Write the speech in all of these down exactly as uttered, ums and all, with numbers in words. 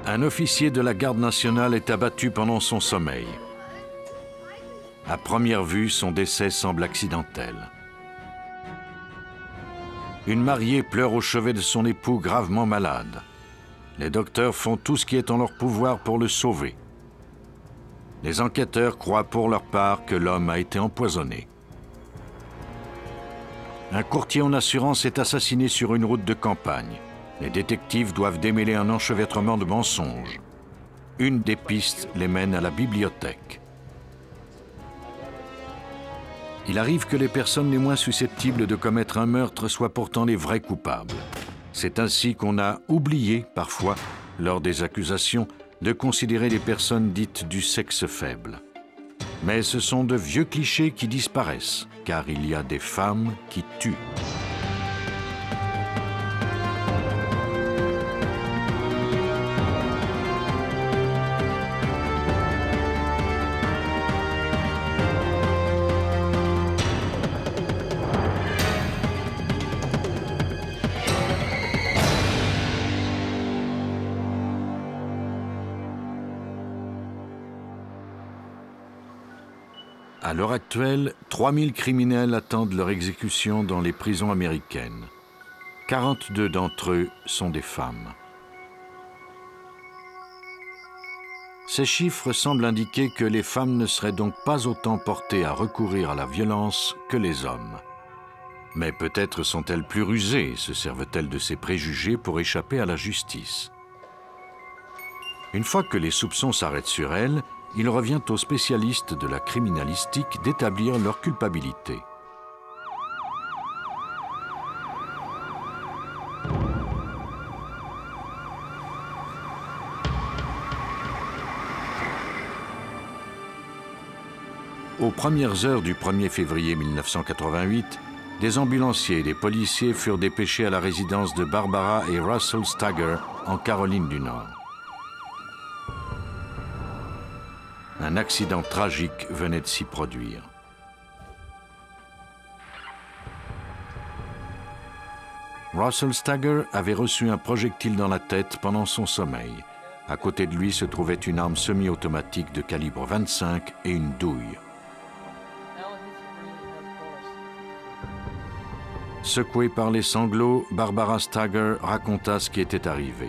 Un officier de la garde nationale est abattu pendant son sommeil. À première vue, son décès semble accidentel. Une mariée pleure au chevet de son époux gravement malade. Les docteurs font tout ce qui est en leur pouvoir pour le sauver. Les enquêteurs croient pour leur part que l'homme a été empoisonné. Un courtier en assurance est assassiné sur une route de campagne. Les détectives doivent démêler un enchevêtrement de mensonges. Une des pistes les mène à la bibliothèque. Il arrive que les personnes les moins susceptibles de commettre un meurtre soient pourtant les vrais coupables. C'est ainsi qu'on a oublié, parfois, lors des accusations, de considérer les personnes dites du sexe faible. Mais ce sont de vieux clichés qui disparaissent, car il y a des femmes qui tuent. À l'heure actuelle, trois mille criminels attendent leur exécution dans les prisons américaines. quarante-deux d'entre eux sont des femmes. Ces chiffres semblent indiquer que les femmes ne seraient donc pas autant portées à recourir à la violence que les hommes. Mais peut-être sont-elles plus rusées, se servent-elles de ces préjugés pour échapper à la justice. Une fois que les soupçons s'arrêtent sur elles, il revient aux spécialistes de la criminalistique d'établir leur culpabilité. Aux premières heures du premier février mille neuf cent quatre-vingt-huit, des ambulanciers et des policiers furent dépêchés à la résidence de Barbara et Russell Stagger en Caroline du Nord. Un accident tragique venait de s'y produire. Russell Stagger avait reçu un projectile dans la tête pendant son sommeil. À côté de lui se trouvait une arme semi-automatique de calibre vingt-cinq et une douille. Secouée par les sanglots, Barbara Stagger raconta ce qui était arrivé.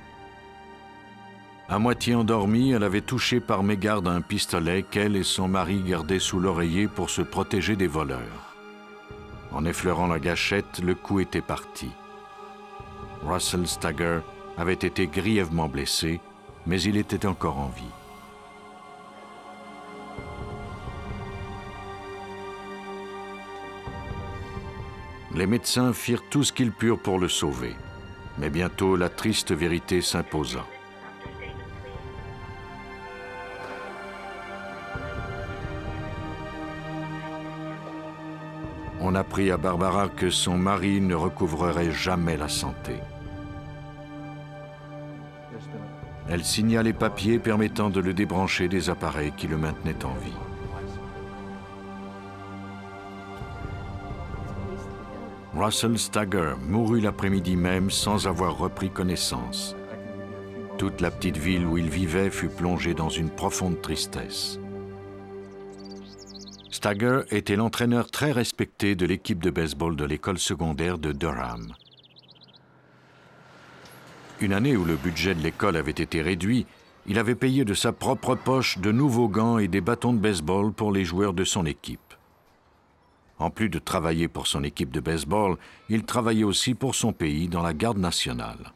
À moitié endormie, elle avait touché par mégarde un pistolet qu'elle et son mari gardaient sous l'oreiller pour se protéger des voleurs. En effleurant la gâchette, le coup était parti. Russell Stagger avait été grièvement blessé, mais il était encore en vie. Les médecins firent tout ce qu'ils purent pour le sauver, mais bientôt la triste vérité s'imposa. On apprit à Barbara que son mari ne recouvrerait jamais la santé. Elle signa les papiers permettant de le débrancher des appareils qui le maintenaient en vie. Russell Stagger mourut l'après-midi même sans avoir repris connaissance. Toute la petite ville où il vivait fut plongée dans une profonde tristesse. Stagger était l'entraîneur très respecté de l'équipe de baseball de l'école secondaire de Durham. Une année où le budget de l'école avait été réduit, il avait payé de sa propre poche de nouveaux gants et des bâtons de baseball pour les joueurs de son équipe. En plus de travailler pour son équipe de baseball, il travaillait aussi pour son pays dans la garde nationale.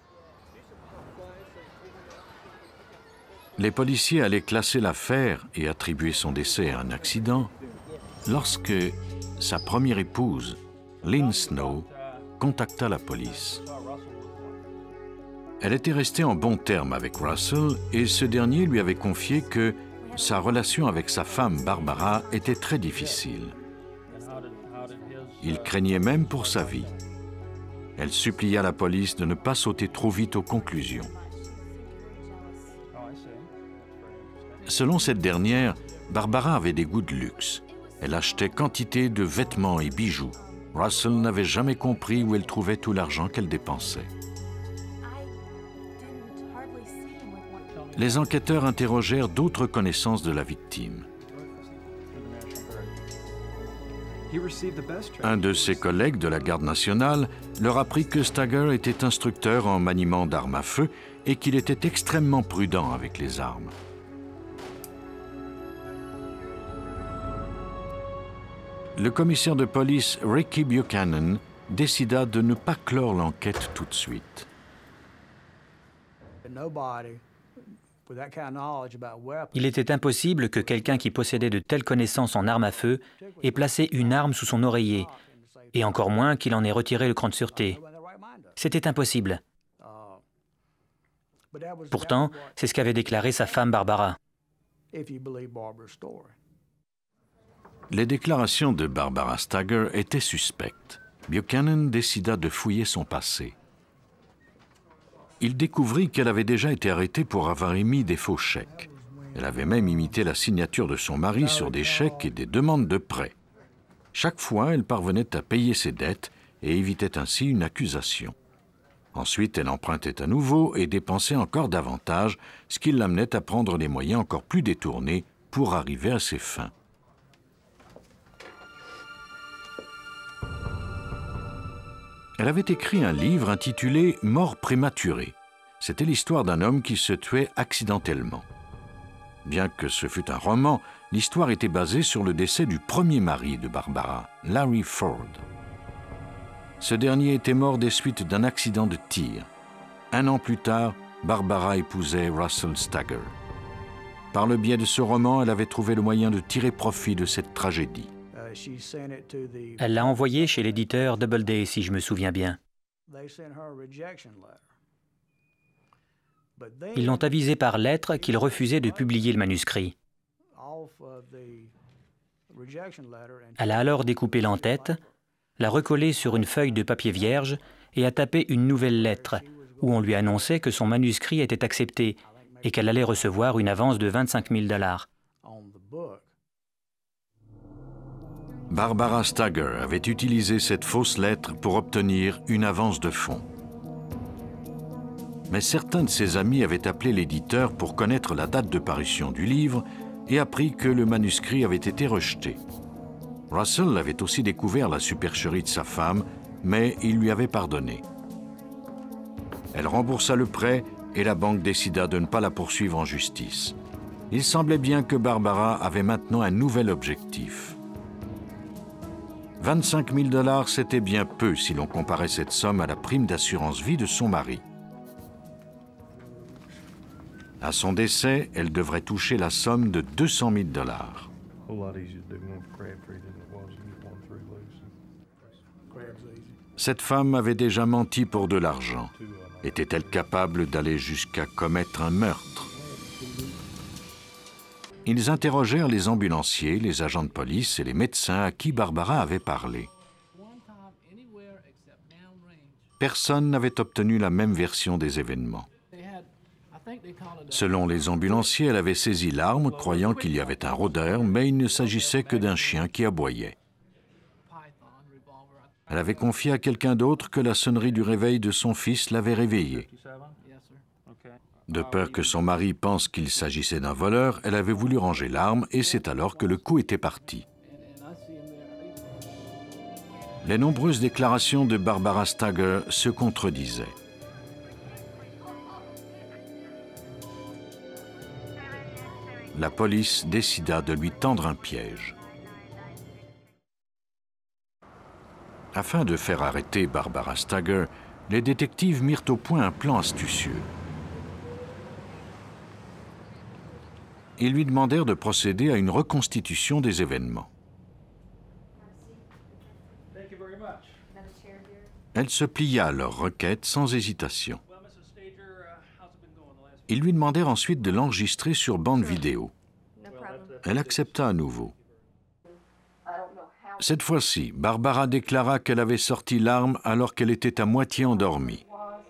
Les policiers allaient classer l'affaire et attribuer son décès à un accident lorsque sa première épouse, Lynn Snow, contacta la police. Elle était restée en bons termes avec Russell et ce dernier lui avait confié que sa relation avec sa femme Barbara était très difficile. Il craignait même pour sa vie. Elle supplia la police de ne pas sauter trop vite aux conclusions. Selon cette dernière, Barbara avait des goûts de luxe. Elle achetait quantité de vêtements et bijoux. Russell n'avait jamais compris où elle trouvait tout l'argent qu'elle dépensait. les enquêteurs interrogèrent d'autres connaissances de la victime. Un de ses collègues de la garde nationale leur apprit que Stagger était instructeur en maniement d'armes à feu et qu'il était extrêmement prudent avec les armes. Le commissaire de police Ricky Buchanan décida de ne pas clore l'enquête tout de suite. Il était impossible que quelqu'un qui possédait de telles connaissances en armes à feu ait placé une arme sous son oreiller, et encore moins qu'il en ait retiré le cran de sûreté. C'était impossible. Pourtant, c'est ce qu'avait déclaré sa femme Barbara. Les déclarations de Barbara Stagger étaient suspectes. Buchanan décida de fouiller son passé. Il découvrit qu'elle avait déjà été arrêtée pour avoir émis des faux chèques. Elle avait même imité la signature de son mari sur des chèques et des demandes de prêt. Chaque fois, elle parvenait à payer ses dettes et évitait ainsi une accusation. Ensuite, elle empruntait à nouveau et dépensait encore davantage, ce qui l'amenait à prendre des moyens encore plus détournés pour arriver à ses fins. Elle avait écrit un livre intitulé « Mort prématurée ». C'était l'histoire d'un homme qui se tuait accidentellement. Bien que ce fût un roman, l'histoire était basée sur le décès du premier mari de Barbara, Larry Ford. Ce dernier était mort des suites d'un accident de tir. Un an plus tard, Barbara épousait Russell Stagger. Par le biais de ce roman, elle avait trouvé le moyen de tirer profit de cette tragédie. Elle l'a envoyé chez l'éditeur Doubleday, si je me souviens bien. Ils l'ont avisé par lettre qu'ils refusaient de publier le manuscrit. Elle a alors découpé l'entête, l'a recollée sur une feuille de papier vierge et a tapé une nouvelle lettre où on lui annonçait que son manuscrit était accepté et qu'elle allait recevoir une avance de vingt-cinq mille dollars. Barbara Stagger avait utilisé cette fausse lettre pour obtenir une avance de fonds. Mais certains de ses amis avaient appelé l'éditeur pour connaître la date de parution du livre et appris que le manuscrit avait été rejeté. Russell avait aussi découvert la supercherie de sa femme, mais il lui avait pardonné. Elle remboursa le prêt et la banque décida de ne pas la poursuivre en justice. Il semblait bien que Barbara avait maintenant un nouvel objectif. vingt-cinq mille dollars, c'était bien peu si l'on comparait cette somme à la prime d'assurance vie de son mari. À son décès, elle devrait toucher la somme de deux cent mille dollars. Cette femme avait déjà menti pour de l'argent. Était-elle capable d'aller jusqu'à commettre un meurtre? Ils interrogèrent les ambulanciers, les agents de police et les médecins à qui Barbara avait parlé. Personne n'avait obtenu la même version des événements. Selon les ambulanciers, elle avait saisi l'arme, croyant qu'il y avait un rôdeur, mais il ne s'agissait que d'un chien qui aboyait. Elle avait confié à quelqu'un d'autre que la sonnerie du réveil de son fils l'avait réveillée. De peur que son mari pense qu'il s'agissait d'un voleur, elle avait voulu ranger l'arme et c'est alors que le coup était parti. Les nombreuses déclarations de Barbara Stagger se contredisaient. La police décida de lui tendre un piège. Afin de faire arrêter Barbara Stagger, les détectives mirent au point un plan astucieux. Ils lui demandèrent de procéder à une reconstitution des événements. Elle se plia à leur requête sans hésitation. Ils lui demandèrent ensuite de l'enregistrer sur bande vidéo. Elle accepta à nouveau. Cette fois-ci, Barbara déclara qu'elle avait sorti l'arme alors qu'elle était à moitié endormie.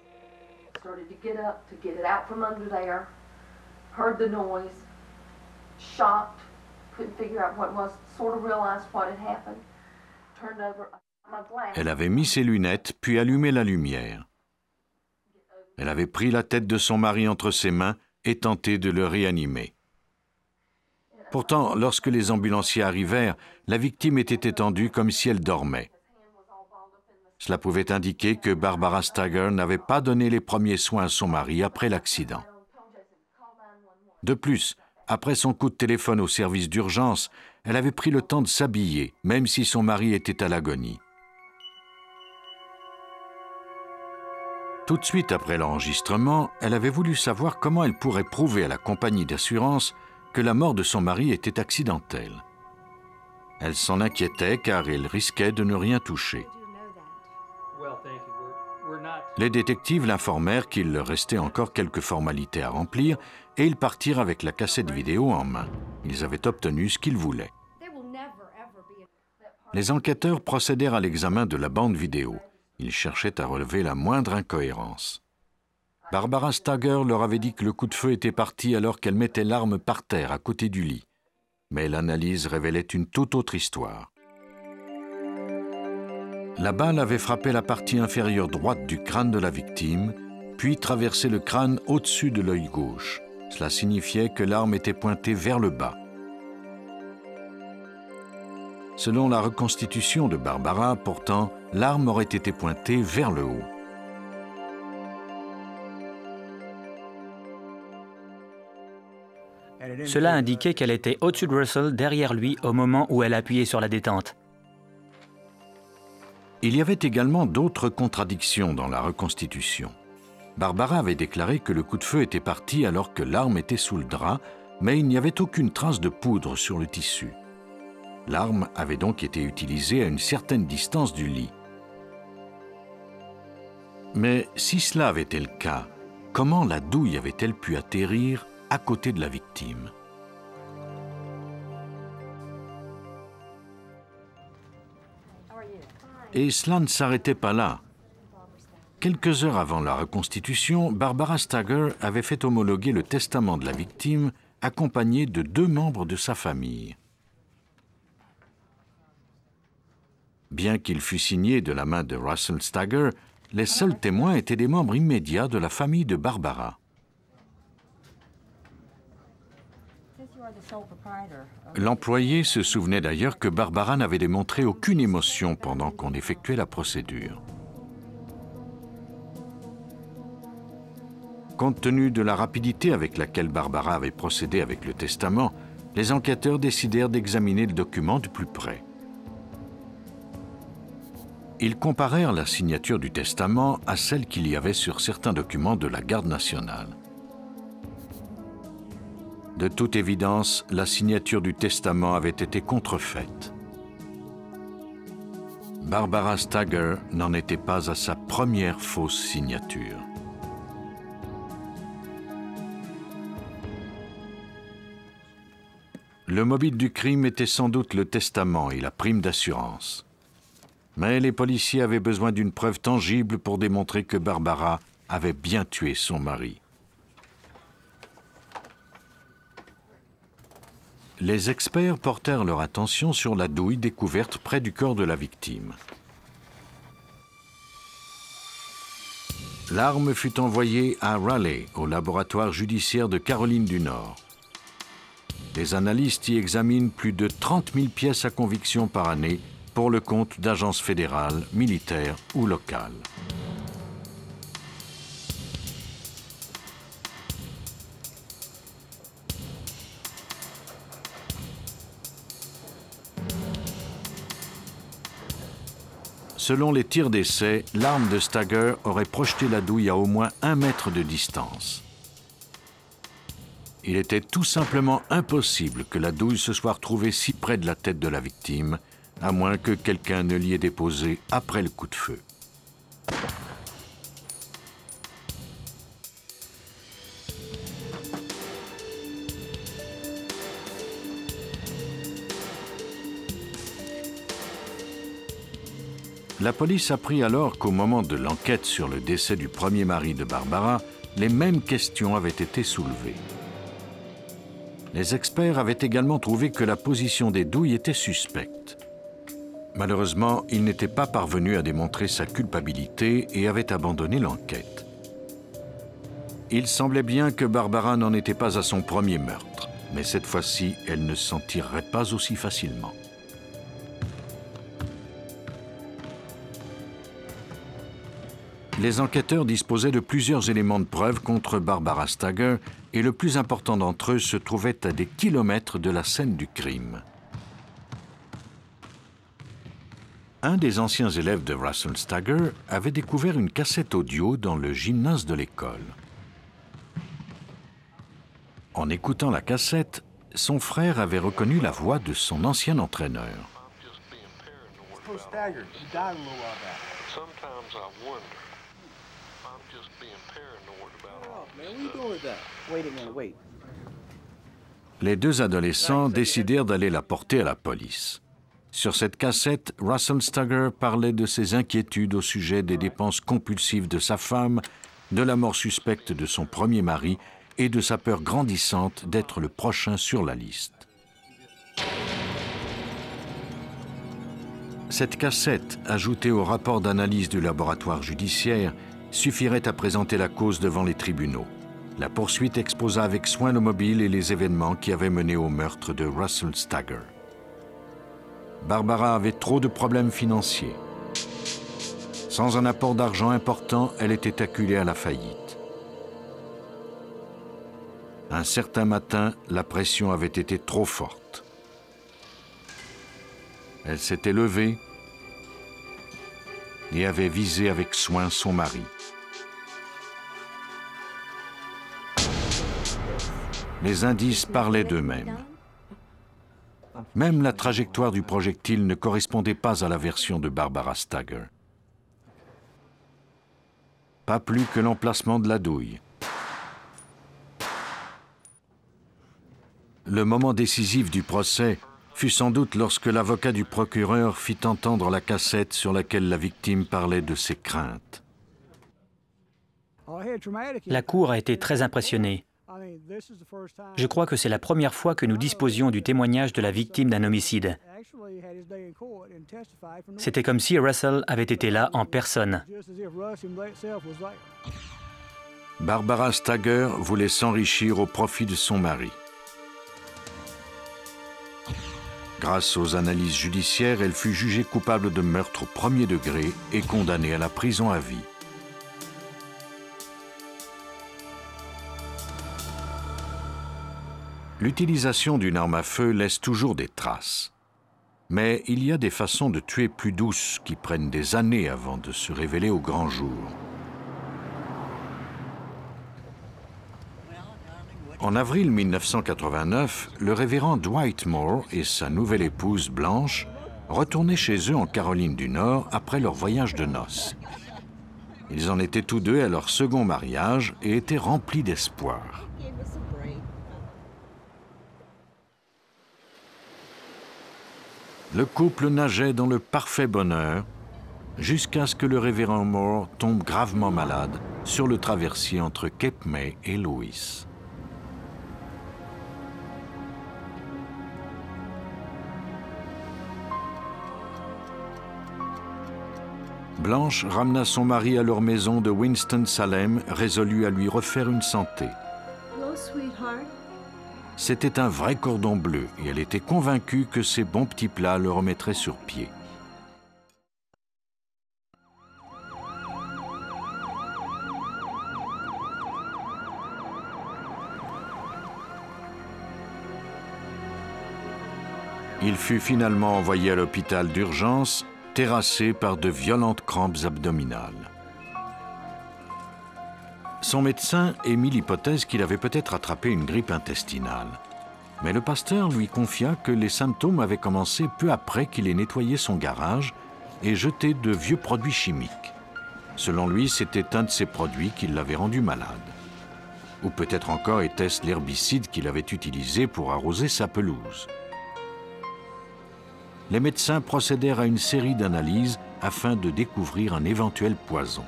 Elle avait mis ses lunettes, puis allumé la lumière. Elle avait pris la tête de son mari entre ses mains et tenté de le réanimer. Pourtant, lorsque les ambulanciers arrivèrent, la victime était étendue comme si elle dormait. Cela pouvait indiquer que Barbara Stager n'avait pas donné les premiers soins à son mari après l'accident. De plus, après son coup de téléphone au service d'urgence, elle avait pris le temps de s'habiller, même si son mari était à l'agonie. Tout de suite après l'enregistrement, elle avait voulu savoir comment elle pourrait prouver à la compagnie d'assurance que la mort de son mari était accidentelle. Elle s'en inquiétait car elle risquait de ne rien toucher. Les détectives l'informèrent qu'il leur restait encore quelques formalités à remplir et ils partirent avec la cassette vidéo en main. Ils avaient obtenu ce qu'ils voulaient. Les enquêteurs procédèrent à l'examen de la bande vidéo. Ils cherchaient à relever la moindre incohérence. Barbara Stager leur avait dit que le coup de feu était parti alors qu'elle mettait l'arme par terre à côté du lit. Mais l'analyse révélait une toute autre histoire. La balle avait frappé la partie inférieure droite du crâne de la victime, puis traversé le crâne au-dessus de l'œil gauche. Cela signifiait que l'arme était pointée vers le bas. Selon la reconstitution de Barbara, pourtant, l'arme aurait été pointée vers le haut. Cela indiquait qu'elle était au-dessus de Russell, derrière lui, au moment où elle appuyait sur la détente. Il y avait également d'autres contradictions dans la reconstitution. Barbara avait déclaré que le coup de feu était parti alors que l'arme était sous le drap, mais il n'y avait aucune trace de poudre sur le tissu. L'arme avait donc été utilisée à une certaine distance du lit. Mais si cela avait été le cas, comment la douille avait-elle pu atterrir à côté de la victime? Et cela ne s'arrêtait pas là. Quelques heures avant la reconstitution, Barbara Stager avait fait homologuer le testament de la victime accompagné de deux membres de sa famille. Bien qu'il fût signé de la main de Russell Stager, les seuls témoins étaient des membres immédiats de la famille de Barbara. L'employé se souvenait d'ailleurs que Barbara n'avait démontré aucune émotion pendant qu'on effectuait la procédure. Compte tenu de la rapidité avec laquelle Barbara avait procédé avec le testament, les enquêteurs décidèrent d'examiner le document de plus près. Ils comparèrent la signature du testament à celle qu'il y avait sur certains documents de la Garde nationale. De toute évidence, la signature du testament avait été contrefaite. Barbara Stager n'en était pas à sa première fausse signature. Le mobile du crime était sans doute le testament et la prime d'assurance. Mais les policiers avaient besoin d'une preuve tangible pour démontrer que Barbara avait bien tué son mari. Les experts portèrent leur attention sur la douille découverte près du corps de la victime. L'arme fut envoyée à Raleigh, au laboratoire judiciaire de Caroline du Nord. Les analystes y examinent plus de trente mille pièces à conviction par année pour le compte d'agences fédérales, militaires ou locales. Selon les tirs d'essai, l'arme de Stager aurait projeté la douille à au moins un mètre de distance. Il était tout simplement impossible que la douille se soit retrouvée si près de la tête de la victime, à moins que quelqu'un ne l'y ait déposée après le coup de feu. La police apprit alors qu'au moment de l'enquête sur le décès du premier mari de Barbara, les mêmes questions avaient été soulevées. Les experts avaient également trouvé que la position des douilles était suspecte. Malheureusement, ils n'étaient pas parvenus à démontrer sa culpabilité et avaient abandonné l'enquête. Il semblait bien que Barbara n'en était pas à son premier meurtre, mais cette fois-ci, elle ne s'en tirerait pas aussi facilement. Les enquêteurs disposaient de plusieurs éléments de preuve contre Barbara Stager et le plus important d'entre eux se trouvait à des kilomètres de la scène du crime. Un des anciens élèves de Russell Stager avait découvert une cassette audio dans le gymnase de l'école. En écoutant la cassette, son frère avait reconnu la voix de son ancien entraîneur. Les deux adolescents décidèrent d'aller la porter à la police. Sur cette cassette, Russell Stager parlait de ses inquiétudes au sujet des dépenses compulsives de sa femme, de la mort suspecte de son premier mari et de sa peur grandissante d'être le prochain sur la liste. Cette cassette, ajoutée au rapport d'analyse du laboratoire judiciaire, suffirait à présenter la cause devant les tribunaux. La poursuite exposa avec soin le mobile et les événements qui avaient mené au meurtre de Russell Stager. Barbara avait trop de problèmes financiers. Sans un apport d'argent important, elle était acculée à la faillite. Un certain matin, la pression avait été trop forte. Elle s'était levée et avait visé avec soin son mari. Les indices parlaient d'eux-mêmes. Même la trajectoire du projectile ne correspondait pas à la version de Barbara Stager. Pas plus que l'emplacement de la douille. Le moment décisif du procès fut sans doute lorsque l'avocat du procureur fit entendre la cassette sur laquelle la victime parlait de ses craintes. La cour a été très impressionnée. Je crois que c'est la première fois que nous disposions du témoignage de la victime d'un homicide. C'était comme si Russell avait été là en personne. Barbara Stager voulait s'enrichir au profit de son mari. Grâce aux analyses judiciaires, elle fut jugée coupable de meurtre au premier degré et condamnée à la prison à vie. L'utilisation d'une arme à feu laisse toujours des traces. Mais il y a des façons de tuer plus douces qui prennent des années avant de se révéler au grand jour. En avril mille neuf cent quatre-vingt-neuf, le révérend Dwight Moore et sa nouvelle épouse Blanche retournaient chez eux en Caroline du Nord après leur voyage de noces. Ils en étaient tous deux à leur second mariage et étaient remplis d'espoir. Le couple nageait dans le parfait bonheur jusqu'à ce que le révérend Moore tombe gravement malade sur le traversier entre Cape May et Lewis. Blanche ramena son mari à leur maison de Winston-Salem, résolue à lui refaire une santé. C'était un vrai cordon bleu et elle était convaincue que ces bons petits plats le remettraient sur pied. Il fut finalement envoyé à l'hôpital d'urgence, terrassé par de violentes crampes abdominales. Son médecin émit l'hypothèse qu'il avait peut-être attrapé une grippe intestinale. Mais le pasteur lui confia que les symptômes avaient commencé peu après qu'il ait nettoyé son garage et jeté de vieux produits chimiques. Selon lui, c'était un de ces produits qui l'avait rendu malade. Ou peut-être encore était-ce l'herbicide qu'il avait utilisé pour arroser sa pelouse. Les médecins procédèrent à une série d'analyses afin de découvrir un éventuel poison.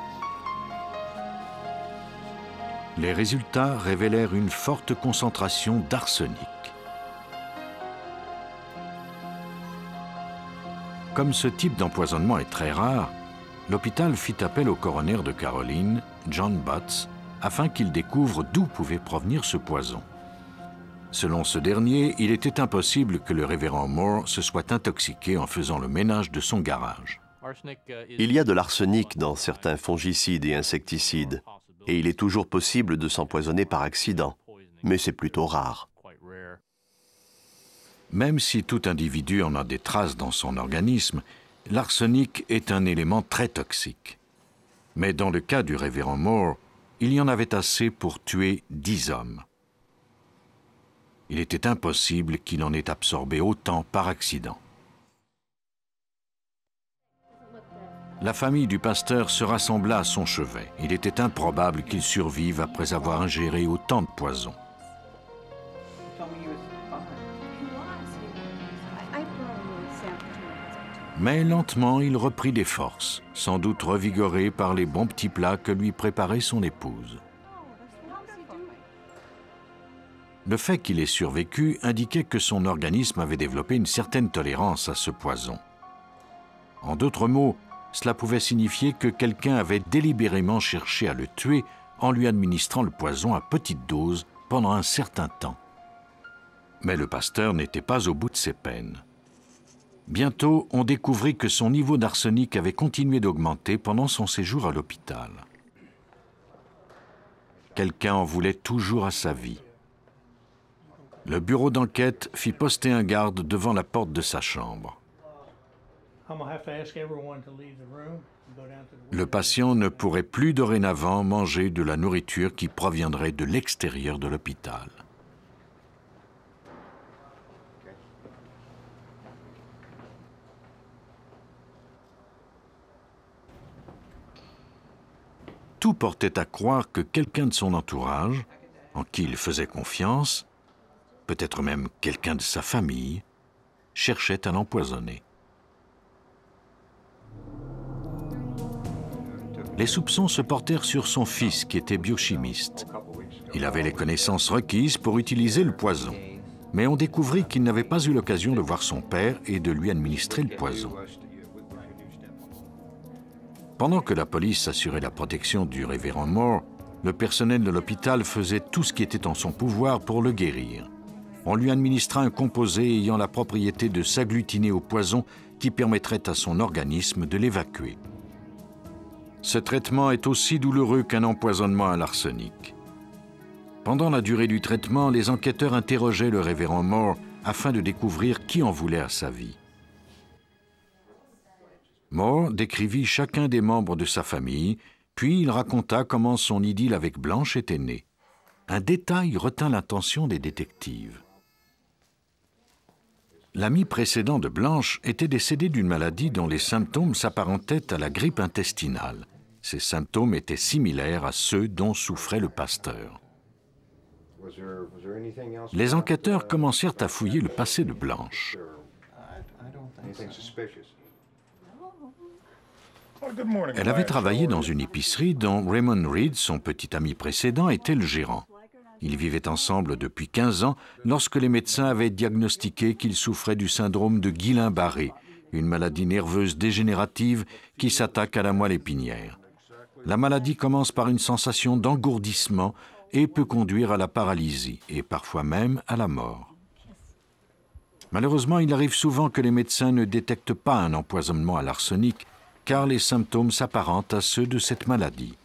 Les résultats révélèrent une forte concentration d'arsenic. Comme ce type d'empoisonnement est très rare, l'hôpital fit appel au coroner de Caroline, John Butts, afin qu'il découvre d'où pouvait provenir ce poison. Selon ce dernier, il était impossible que le révérend Moore se soit intoxiqué en faisant le ménage de son garage. Il y a de l'arsenic dans certains fongicides et insecticides, et il est toujours possible de s'empoisonner par accident, mais c'est plutôt rare. Même si tout individu en a des traces dans son organisme, l'arsenic est un élément très toxique. Mais dans le cas du révérend Moore, il y en avait assez pour tuer dix hommes. Il était impossible qu'il en ait absorbé autant par accident. La famille du pasteur se rassembla à son chevet. Il était improbable qu'il survive après avoir ingéré autant de poison. Mais lentement, il reprit des forces, sans doute revigoré par les bons petits plats que lui préparait son épouse. Le fait qu'il ait survécu indiquait que son organisme avait développé une certaine tolérance à ce poison. En d'autres mots, cela pouvait signifier que quelqu'un avait délibérément cherché à le tuer en lui administrant le poison à petite dose pendant un certain temps. Mais le pasteur n'était pas au bout de ses peines. Bientôt, on découvrit que son niveau d'arsenic avait continué d'augmenter pendant son séjour à l'hôpital. Quelqu'un en voulait toujours à sa vie. Le bureau d'enquête fit poster un garde devant la porte de sa chambre. Le patient ne pourrait plus dorénavant manger de la nourriture qui proviendrait de l'extérieur de l'hôpital. Tout portait à croire que quelqu'un de son entourage, en qui il faisait confiance, peut-être même quelqu'un de sa famille, cherchait à l'empoisonner. Les soupçons se portèrent sur son fils qui était biochimiste. Il avait les connaissances requises pour utiliser le poison, mais on découvrit qu'il n'avait pas eu l'occasion de voir son père et de lui administrer le poison. Pendant que la police assurait la protection du révérend Moore, le personnel de l'hôpital faisait tout ce qui était en son pouvoir pour le guérir. On lui administra un composé ayant la propriété de s'agglutiner au poison qui permettrait à son organisme de l'évacuer. Ce traitement est aussi douloureux qu'un empoisonnement à l'arsenic. Pendant la durée du traitement, les enquêteurs interrogeaient le révérend Moore afin de découvrir qui en voulait à sa vie. Moore décrivit chacun des membres de sa famille, puis il raconta comment son idylle avec Blanche était née. Un détail retint l'attention des détectives. L'ami précédent de Blanche était décédé d'une maladie dont les symptômes s'apparentaient à la grippe intestinale. Ces symptômes étaient similaires à ceux dont souffrait le pasteur. Les enquêteurs commencèrent à fouiller le passé de Blanche. Elle avait travaillé dans une épicerie dont Raymond Reed, son petit ami précédent, était le gérant. Ils vivaient ensemble depuis quinze ans lorsque les médecins avaient diagnostiqué qu'il souffrait du syndrome de Guillain-Barré, une maladie nerveuse dégénérative qui s'attaque à la moelle épinière. La maladie commence par une sensation d'engourdissement et peut conduire à la paralysie et parfois même à la mort. Malheureusement, il arrive souvent que les médecins ne détectent pas un empoisonnement à l'arsenic car les symptômes s'apparentent à ceux de cette maladie.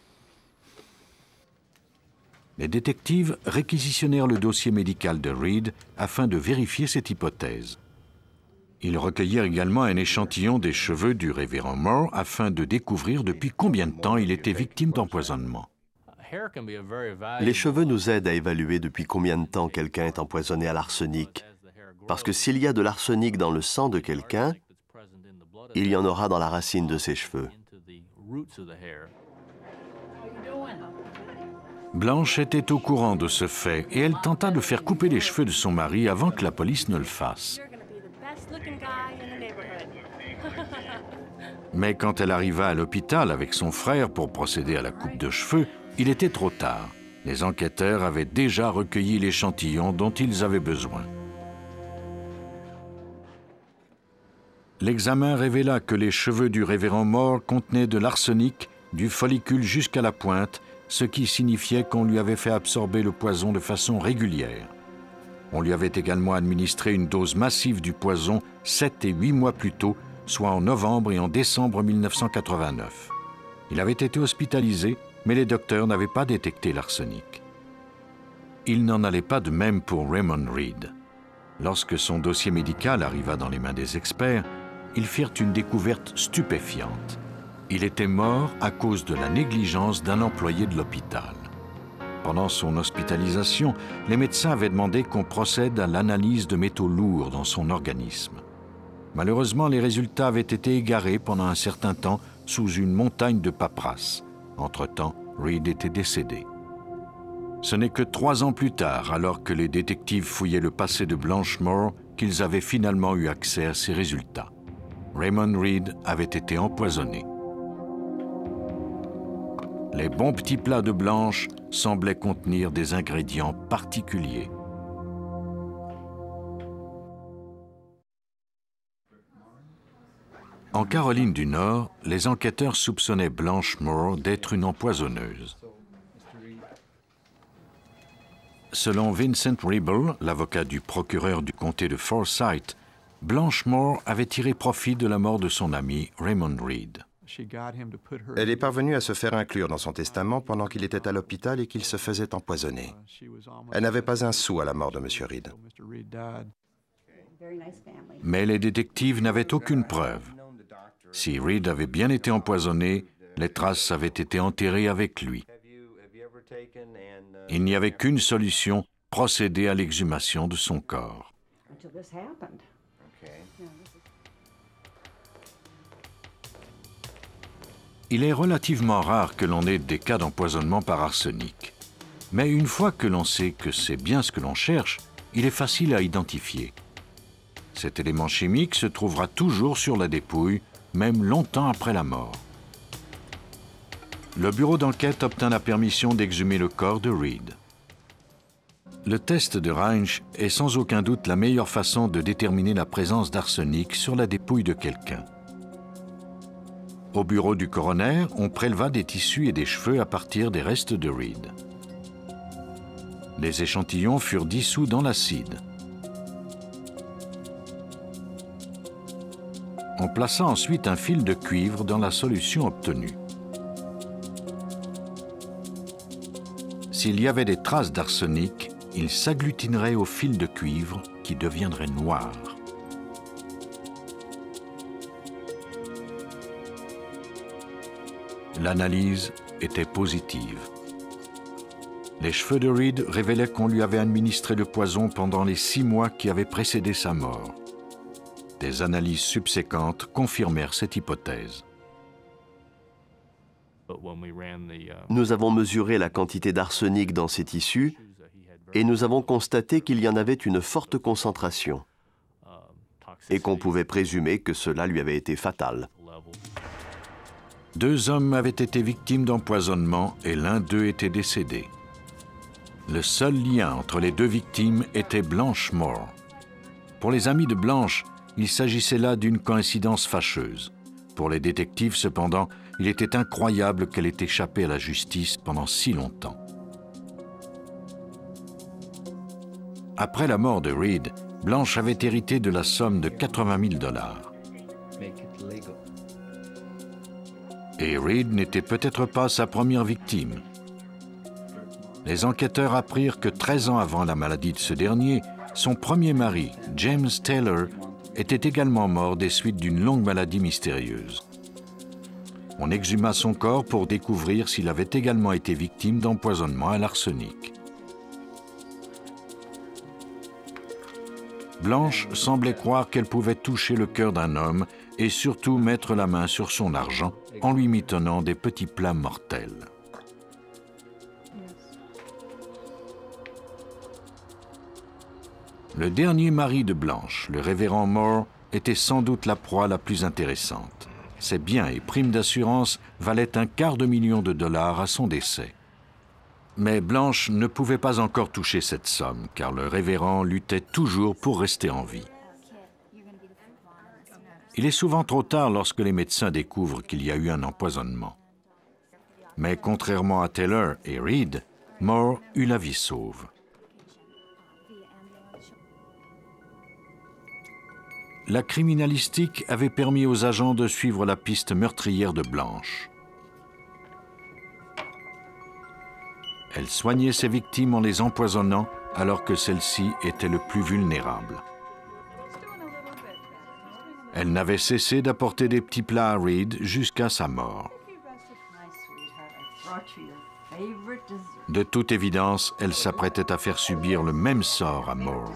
Les détectives réquisitionnèrent le dossier médical de Reed afin de vérifier cette hypothèse. Ils recueillirent également un échantillon des cheveux du révérend Moore afin de découvrir depuis combien de temps il était victime d'empoisonnement. Les cheveux nous aident à évaluer depuis combien de temps quelqu'un est empoisonné à l'arsenic. Parce que s'il y a de l'arsenic dans le sang de quelqu'un, il y en aura dans la racine de ses cheveux. Blanche était au courant de ce fait et elle tenta de faire couper les cheveux de son mari avant que la police ne le fasse. Mais quand elle arriva à l'hôpital avec son frère pour procéder à la coupe de cheveux, il était trop tard. Les enquêteurs avaient déjà recueilli l'échantillon dont ils avaient besoin. L'examen révéla que les cheveux du révérend Moore contenaient de l'arsenic, du follicule jusqu'à la pointe, ce qui signifiait qu'on lui avait fait absorber le poison de façon régulière. On lui avait également administré une dose massive du poison sept et huit mois plus tôt, soit en novembre et en décembre mille neuf cent quatre-vingt-neuf. Il avait été hospitalisé, mais les docteurs n'avaient pas détecté l'arsenic. Il n'en allait pas de même pour Raymond Reed. Lorsque son dossier médical arriva dans les mains des experts, ils firent une découverte stupéfiante. Il était mort à cause de la négligence d'un employé de l'hôpital. Pendant son hospitalisation, les médecins avaient demandé qu'on procède à l'analyse de métaux lourds dans son organisme. Malheureusement, les résultats avaient été égarés pendant un certain temps sous une montagne de paperasse. Entre-temps, Reed était décédé. Ce n'est que trois ans plus tard, alors que les détectives fouillaient le passé de Blanche Moore, qu'ils avaient finalement eu accès à ces résultats. Raymond Reed avait été empoisonné. Les bons petits plats de Blanche semblaient contenir des ingrédients particuliers. En Caroline du Nord, les enquêteurs soupçonnaient Blanche Moore d'être une empoisonneuse. Selon Vincent Ribble, l'avocat du procureur du comté de Forsyth, Blanche Moore avait tiré profit de la mort de son ami Raymond Reed. Elle est parvenue à se faire inclure dans son testament pendant qu'il était à l'hôpital et qu'il se faisait empoisonner. Elle n'avait pas un sou à la mort de M. Reed. Mais les détectives n'avaient aucune preuve. Si Reed avait bien été empoisonné, les traces avaient été enterrées avec lui. Il n'y avait qu'une solution, procéder à l'exhumation de son corps. Il est relativement rare que l'on ait des cas d'empoisonnement par arsenic. Mais une fois que l'on sait que c'est bien ce que l'on cherche, il est facile à identifier. Cet élément chimique se trouvera toujours sur la dépouille, même longtemps après la mort. Le bureau d'enquête obtint la permission d'exhumer le corps de Reed. Le test de Reinsch est sans aucun doute la meilleure façon de déterminer la présence d'arsenic sur la dépouille de quelqu'un. Au bureau du coroner, on préleva des tissus et des cheveux à partir des restes de Reed. Les échantillons furent dissous dans l'acide. On plaça ensuite un fil de cuivre dans la solution obtenue. S'il y avait des traces d'arsenic, il s'agglutinerait au fil de cuivre qui deviendrait noir. L'analyse était positive. Les cheveux de Reed révélaient qu'on lui avait administré le poison pendant les six mois qui avaient précédé sa mort. Des analyses subséquentes confirmèrent cette hypothèse. Nous avons mesuré la quantité d'arsenic dans ces tissus et nous avons constaté qu'il y en avait une forte concentration et qu'on pouvait présumer que cela lui avait été fatal. Deux hommes avaient été victimes d'empoisonnement et l'un d'eux était décédé. Le seul lien entre les deux victimes était Blanche Moore. Pour les amis de Blanche, il s'agissait là d'une coïncidence fâcheuse. Pour les détectives, cependant, il était incroyable qu'elle ait échappé à la justice pendant si longtemps. Après la mort de Reed, Blanche avait hérité de la somme de quatre-vingt mille dollars. Et Reed n'était peut-être pas sa première victime. Les enquêteurs apprirent que treize ans avant la maladie de ce dernier, son premier mari, James Taylor, était également mort des suites d'une longue maladie mystérieuse. On exhuma son corps pour découvrir s'il avait également été victime d'empoisonnement à l'arsenic. Blanche semblait croire qu'elle pouvait toucher le cœur d'un homme et surtout mettre la main sur son argent en lui mitonnant des petits plats mortels. Le dernier mari de Blanche, le révérend Moore, était sans doute la proie la plus intéressante. Ses biens et primes d'assurance valaient un quart de million de dollars à son décès. Mais Blanche ne pouvait pas encore toucher cette somme, car le révérend luttait toujours pour rester en vie. Il est souvent trop tard lorsque les médecins découvrent qu'il y a eu un empoisonnement. Mais contrairement à Taylor et Reed, Moore eut la vie sauve. La criminalistique avait permis aux agents de suivre la piste meurtrière de Blanche. Elle soignait ses victimes en les empoisonnant alors que celles-ci étaient le plus vulnérables. Elle n'avait cessé d'apporter des petits plats à Reed jusqu'à sa mort. De toute évidence, elle s'apprêtait à faire subir le même sort à Moore.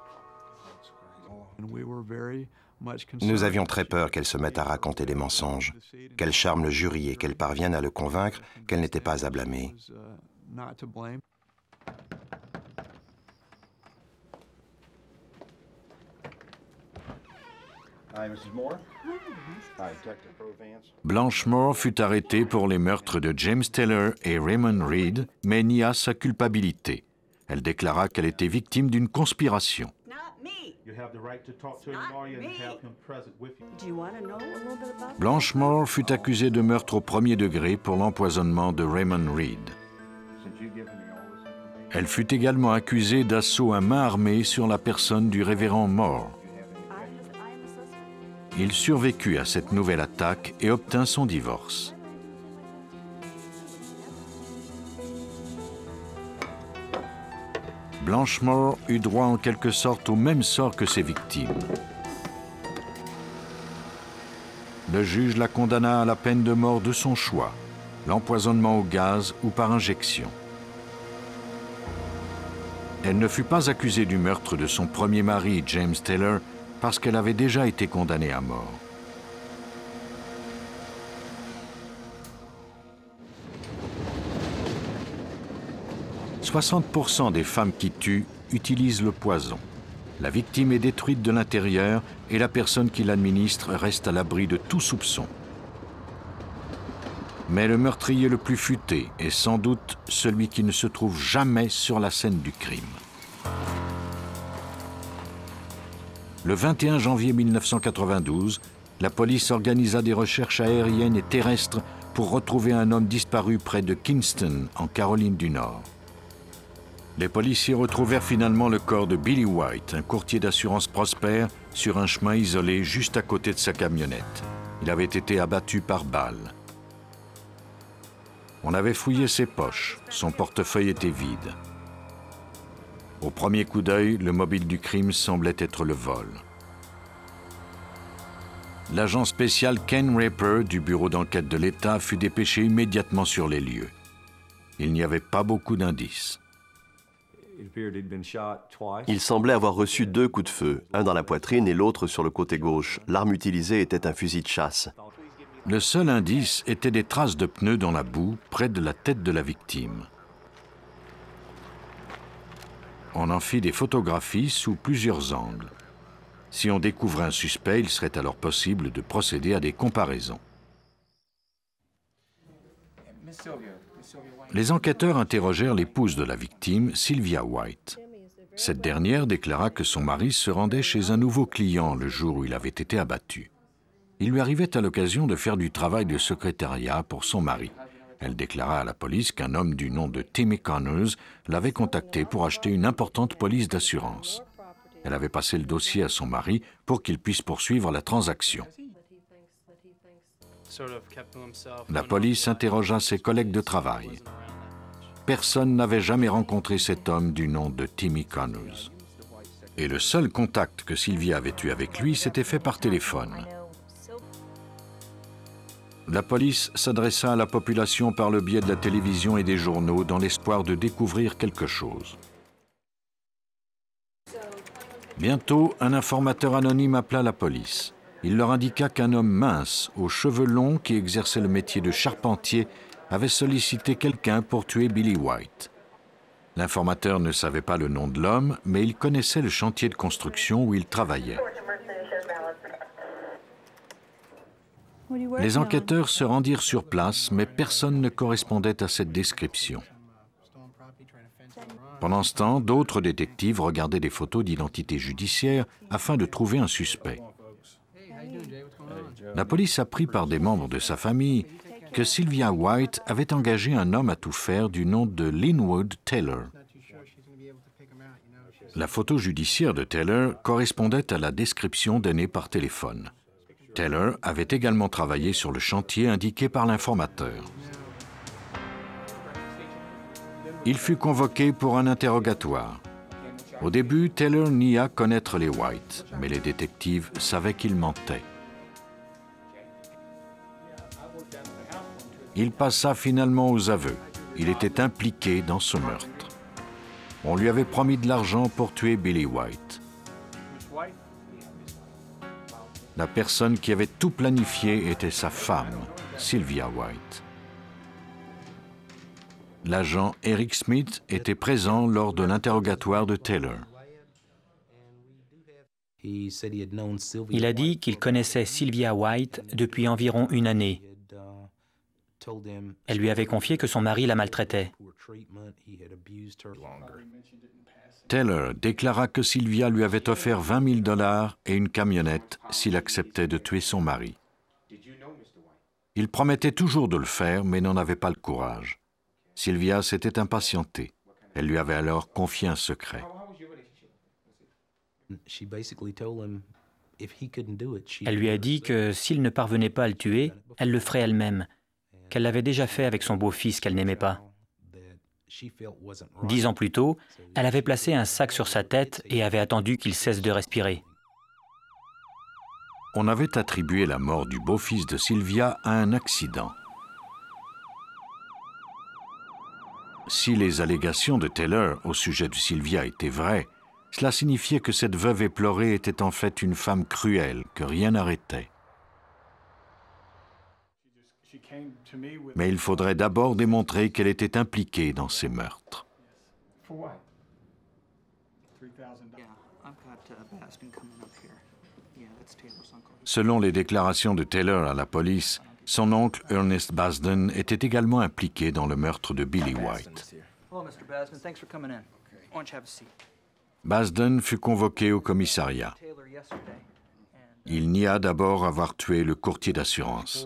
Nous avions très peur qu'elle se mette à raconter des mensonges, qu'elle charme le jury et qu'elle parvienne à le convaincre qu'elle n'était pas à blâmer. Blanche Moore fut arrêtée pour les meurtres de James Taylor et Raymond Reed, mais nia sa culpabilité. Elle déclara qu'elle était victime d'une conspiration. Blanche Moore fut accusée de meurtre au premier degré pour l'empoisonnement de Raymond Reed. Elle fut également accusée d'assaut à main armée sur la personne du révérend Moore. Il survécut à cette nouvelle attaque et obtint son divorce. Blanche Moore eut droit en quelque sorte au même sort que ses victimes. Le juge la condamna à la peine de mort de son choix, l'empoisonnement au gaz ou par injection. Elle ne fut pas accusée du meurtre de son premier mari, James Taylor, parce qu'elle avait déjà été condamnée à mort. soixante pour cent des femmes qui tuent utilisent le poison. La victime est détruite de l'intérieur et la personne qui l'administre reste à l'abri de tout soupçon. Mais le meurtrier le plus futé est sans doute celui qui ne se trouve jamais sur la scène du crime. Le vingt et un janvier mille neuf cent quatre-vingt-douze, la police organisa des recherches aériennes et terrestres pour retrouver un homme disparu près de Kingston, en Caroline du Nord. Les policiers retrouvèrent finalement le corps de Billy White, un courtier d'assurance prospère, sur un chemin isolé juste à côté de sa camionnette. Il avait été abattu par balle. On avait fouillé ses poches, son portefeuille était vide. Au premier coup d'œil, le mobile du crime semblait être le vol. L'agent spécial Ken Raper du bureau d'enquête de l'État fut dépêché immédiatement sur les lieux. Il n'y avait pas beaucoup d'indices. Il semblait avoir reçu deux coups de feu, un dans la poitrine et l'autre sur le côté gauche. L'arme utilisée était un fusil de chasse. Le seul indice était des traces de pneus dans la boue près de la tête de la victime. On en fit des photographies sous plusieurs angles. Si on découvrait un suspect, il serait alors possible de procéder à des comparaisons. Les enquêteurs interrogèrent l'épouse de la victime, Sylvia White. Cette dernière déclara que son mari se rendait chez un nouveau client le jour où il avait été abattu. Il lui arrivait à l'occasion de faire du travail de secrétariat pour son mari. Elle déclara à la police qu'un homme du nom de Timmy Connors l'avait contacté pour acheter une importante police d'assurance. Elle avait passé le dossier à son mari pour qu'il puisse poursuivre la transaction. La police interrogea ses collègues de travail. Personne n'avait jamais rencontré cet homme du nom de Timmy Connors. Et le seul contact que Sylvia avait eu avec lui s'était fait par téléphone. La police s'adressa à la population par le biais de la télévision et des journaux dans l'espoir de découvrir quelque chose. Bientôt, un informateur anonyme appela la police. Il leur indiqua qu'un homme mince, aux cheveux longs, qui exerçait le métier de charpentier, avait sollicité quelqu'un pour tuer Billy White. L'informateur ne savait pas le nom de l'homme, mais il connaissait le chantier de construction où il travaillait. Les enquêteurs se rendirent sur place, mais personne ne correspondait à cette description. Pendant ce temps, d'autres détectives regardaient des photos d'identité judiciaire afin de trouver un suspect. La police apprit par des membres de sa famille que Sylvia White avait engagé un homme à tout faire du nom de Linwood Taylor. La photo judiciaire de Taylor correspondait à la description donnée par téléphone. Taylor avait également travaillé sur le chantier indiqué par l'informateur. Il fut convoqué pour un interrogatoire. Au début, Taylor nia connaître les White, mais les détectives savaient qu'il mentait. Il passa finalement aux aveux. Il était impliqué dans ce meurtre. On lui avait promis de l'argent pour tuer Billy White. La personne qui avait tout planifié était sa femme, Sylvia White. L'agent Eric Smith était présent lors de l'interrogatoire de Taylor. Il a dit qu'il connaissait Sylvia White depuis environ une année. Elle lui avait confié que son mari la maltraitait. Taylor déclara que Sylvia lui avait offert vingt mille dollars et une camionnette s'il acceptait de tuer son mari. Il promettait toujours de le faire, mais n'en avait pas le courage. Sylvia s'était impatientée. Elle lui avait alors confié un secret. Elle lui a dit que s'il ne parvenait pas à le tuer, elle le ferait elle-même, qu'elle l'avait déjà fait avec son beau-fils qu'elle n'aimait pas. Dix ans plus tôt, elle avait placé un sac sur sa tête et avait attendu qu'il cesse de respirer. On avait attribué la mort du beau-fils de Sylvia à un accident. Si les allégations de Taylor au sujet de Sylvia étaient vraies, cela signifiait que cette veuve éplorée était en fait une femme cruelle que rien n'arrêtait. Mais il faudrait d'abord démontrer qu'elle était impliquée dans ces meurtres. Selon les déclarations de Taylor à la police, son oncle Ernest Basden était également impliqué dans le meurtre de Billy White. Basden fut convoqué au commissariat. Il nia d'abord avoir tué le courtier d'assurance.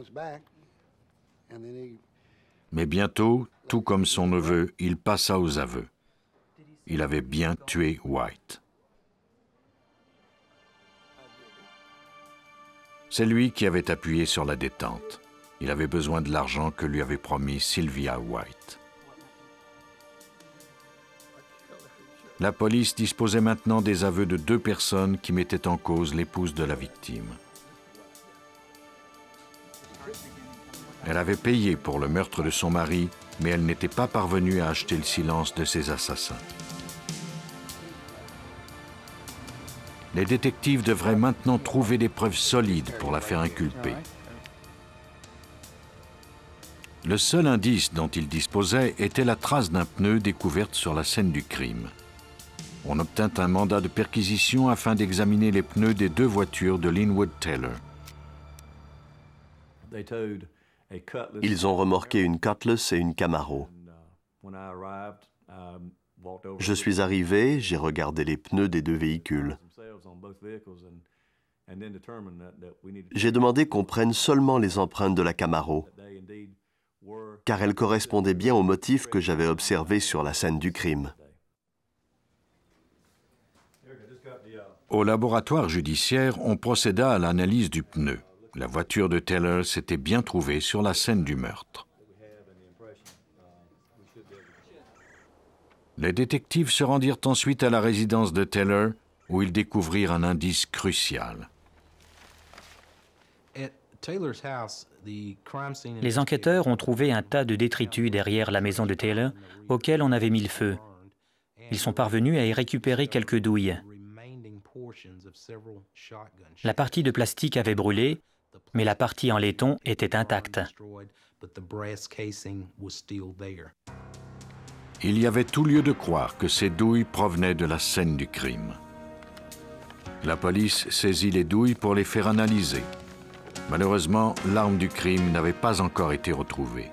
Mais bientôt, tout comme son neveu, il passa aux aveux. Il avait bien tué White. C'est lui qui avait appuyé sur la détente. Il avait besoin de l'argent que lui avait promis Sylvia White. La police disposait maintenant des aveux de deux personnes qui mettaient en cause l'épouse de la victime. Elle avait payé pour le meurtre de son mari, mais elle n'était pas parvenue à acheter le silence de ses assassins. Les détectives devraient maintenant trouver des preuves solides pour la faire inculper. Le seul indice dont ils disposaient était la trace d'un pneu découverte sur la scène du crime. On obtint un mandat de perquisition afin d'examiner les pneus des deux voitures de Linwood Taylor. Ils ont remorqué une Cutlass et une Camaro. Je suis arrivé, j'ai regardé les pneus des deux véhicules. J'ai demandé qu'on prenne seulement les empreintes de la Camaro, car elles correspondaient bien aux motifs que j'avais observés sur la scène du crime. Au laboratoire judiciaire, on procéda à l'analyse du pneu. La voiture de Taylor s'était bien trouvée sur la scène du meurtre. Les détectives se rendirent ensuite à la résidence de Taylor, où ils découvrirent un indice crucial. Les enquêteurs ont trouvé un tas de détritus derrière la maison de Taylor, auquel on avait mis le feu. Ils sont parvenus à y récupérer quelques douilles. La partie de plastique avait brûlé, mais la partie en laiton était intacte. Il y avait tout lieu de croire que ces douilles provenaient de la scène du crime. La police saisit les douilles pour les faire analyser. Malheureusement, l'arme du crime n'avait pas encore été retrouvée.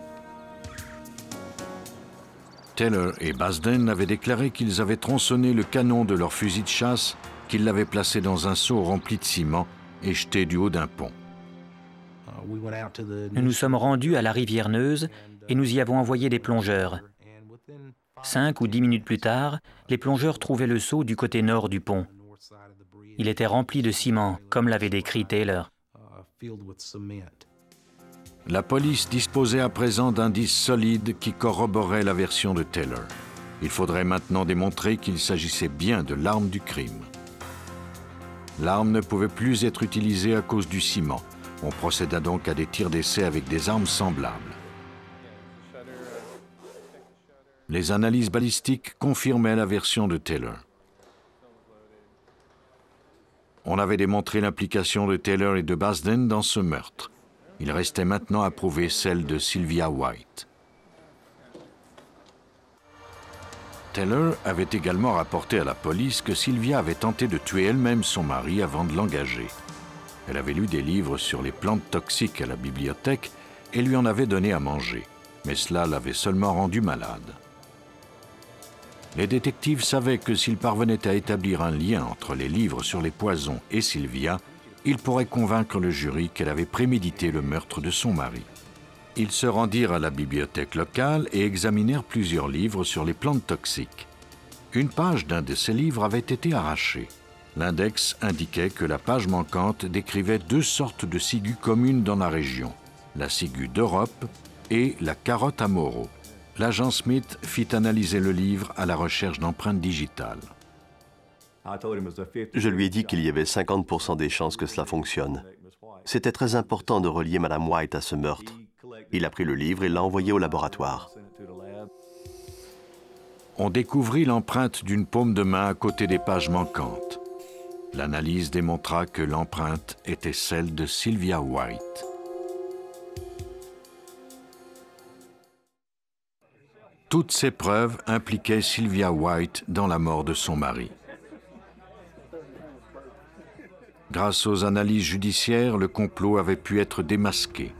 Taylor et Basden avaient déclaré qu'ils avaient tronçonné le canon de leur fusil de chasse, qu'ils l'avaient placé dans un seau rempli de ciment et jeté du haut d'un pont. Nous nous sommes rendus à la rivière Neuse et nous y avons envoyé des plongeurs. Cinq ou dix minutes plus tard, les plongeurs trouvaient le seau du côté nord du pont. Il était rempli de ciment, comme l'avait décrit Taylor. La police disposait à présent d'indices solides qui corroboraient la version de Taylor. Il faudrait maintenant démontrer qu'il s'agissait bien de l'arme du crime. L'arme ne pouvait plus être utilisée à cause du ciment. On procéda donc à des tirs d'essai avec des armes semblables. Les analyses balistiques confirmaient la version de Taylor. On avait démontré l'implication de Taylor et de Basden dans ce meurtre. Il restait maintenant à prouver celle de Sylvia White. Taylor avait également rapporté à la police que Sylvia avait tenté de tuer elle-même son mari avant de l'engager. Elle avait lu des livres sur les plantes toxiques à la bibliothèque et lui en avait donné à manger, mais cela l'avait seulement rendue malade. Les détectives savaient que s'ils parvenaient à établir un lien entre les livres sur les poisons et Sylvia, ils pourraient convaincre le jury qu'elle avait prémédité le meurtre de son mari. Ils se rendirent à la bibliothèque locale et examinèrent plusieurs livres sur les plantes toxiques. Une page d'un de ces livres avait été arrachée. L'index indiquait que la page manquante décrivait deux sortes de ciguës communes dans la région, la ciguë d'Europe et la carotte à Moreau. L'agent Smith fit analyser le livre à la recherche d'empreintes digitales. Je lui ai dit qu'il y avait cinquante pour cent des chances que cela fonctionne. C'était très important de relier Madame White à ce meurtre. Il a pris le livre et l'a envoyé au laboratoire. On découvrit l'empreinte d'une paume de main à côté des pages manquantes. L'analyse démontra que l'empreinte était celle de Sylvia White. Toutes ces preuves impliquaient Sylvia White dans la mort de son mari. Grâce aux analyses judiciaires, le complot avait pu être démasqué.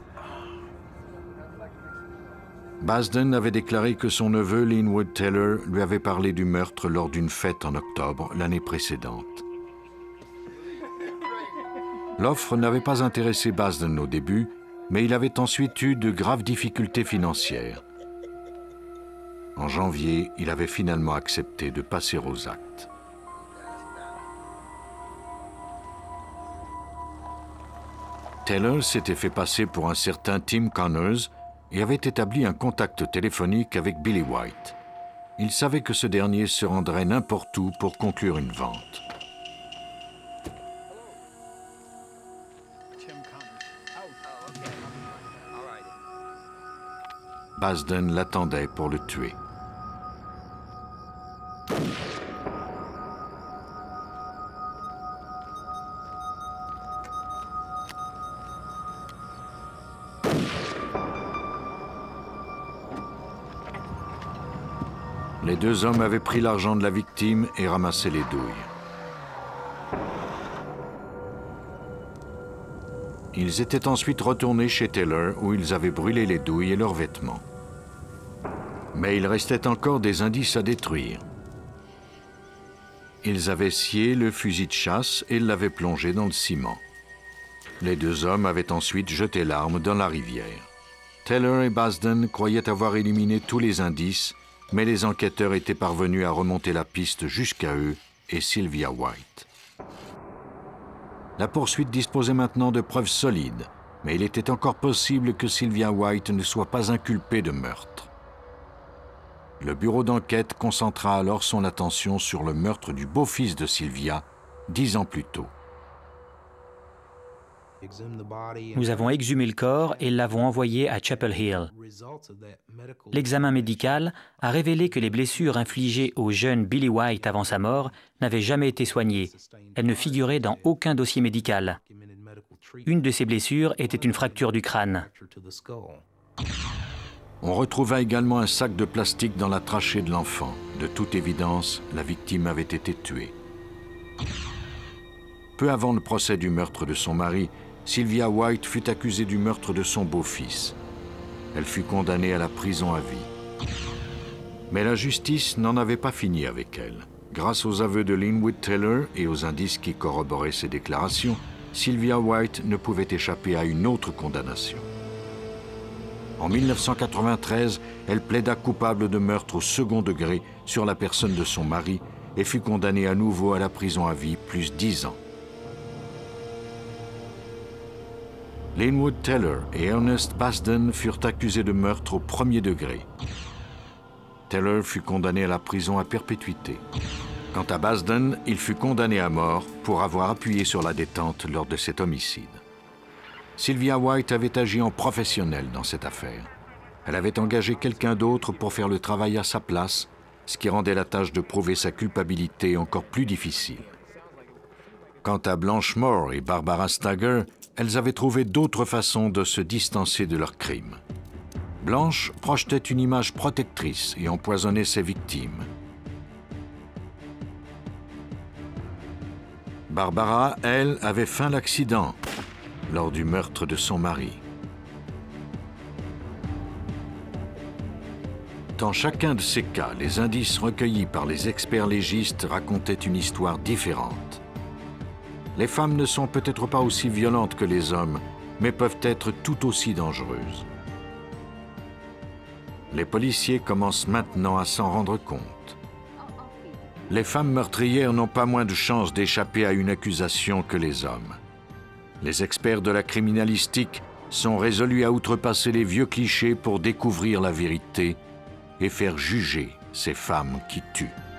Basden avait déclaré que son neveu Linwood Taylor lui avait parlé du meurtre lors d'une fête en octobre l'année précédente. L'offre n'avait pas intéressé Basden au début, mais il avait ensuite eu de graves difficultés financières. En janvier, il avait finalement accepté de passer aux actes. Taylor s'était fait passer pour un certain Tim Connors et avait établi un contact téléphonique avec Billy White. Il savait que ce dernier se rendrait n'importe où pour conclure une vente. Basden l'attendait pour le tuer. Les deux hommes avaient pris l'argent de la victime et ramassé les douilles. Ils étaient ensuite retournés chez Taylor où ils avaient brûlé les douilles et leurs vêtements. Mais il restait encore des indices à détruire. Ils avaient scié le fusil de chasse et l'avaient plongé dans le ciment. Les deux hommes avaient ensuite jeté l'arme dans la rivière. Taylor et Basden croyaient avoir éliminé tous les indices, mais les enquêteurs étaient parvenus à remonter la piste jusqu'à eux et Sylvia White. La poursuite disposait maintenant de preuves solides, mais il était encore possible que Sylvia White ne soit pas inculpée de meurtre. Le bureau d'enquête concentra alors son attention sur le meurtre du beau-fils de Sylvia, dix ans plus tôt. Nous avons exhumé le corps et l'avons envoyé à Chapel Hill. L'examen médical a révélé que les blessures infligées au jeune Billy White avant sa mort n'avaient jamais été soignées. Elles ne figuraient dans aucun dossier médical. Une de ces blessures était une fracture du crâne. On retrouva également un sac de plastique dans la trachée de l'enfant. De toute évidence, la victime avait été tuée. Peu avant le procès du meurtre de son mari, Sylvia White fut accusée du meurtre de son beau-fils. Elle fut condamnée à la prison à vie. Mais la justice n'en avait pas fini avec elle. Grâce aux aveux de Linwood Taylor et aux indices qui corroboraient ses déclarations, Sylvia White ne pouvait échapper à une autre condamnation. En mille neuf cent quatre-vingt-treize, elle plaida coupable de meurtre au second degré sur la personne de son mari et fut condamnée à nouveau à la prison à vie plus dix ans. Linwood Taylor et Ernest Basden furent accusés de meurtre au premier degré. Taylor fut condamné à la prison à perpétuité. Quant à Basden, il fut condamné à mort pour avoir appuyé sur la détente lors de cet homicide. Sylvia White avait agi en professionnelle dans cette affaire. Elle avait engagé quelqu'un d'autre pour faire le travail à sa place, ce qui rendait la tâche de prouver sa culpabilité encore plus difficile. Quant à Blanche Moore et Barbara Stager, elles avaient trouvé d'autres façons de se distancer de leurs crimes. Blanche projetait une image protectrice et empoisonnait ses victimes. Barbara, elle, avait feint l'accident lors du meurtre de son mari. Dans chacun de ces cas, les indices recueillis par les experts légistes racontaient une histoire différente. Les femmes ne sont peut-être pas aussi violentes que les hommes, mais peuvent être tout aussi dangereuses. Les policiers commencent maintenant à s'en rendre compte. Les femmes meurtrières n'ont pas moins de chances d'échapper à une accusation que les hommes. Les experts de la criminalistique sont résolus à outrepasser les vieux clichés pour découvrir la vérité et faire juger ces femmes qui tuent.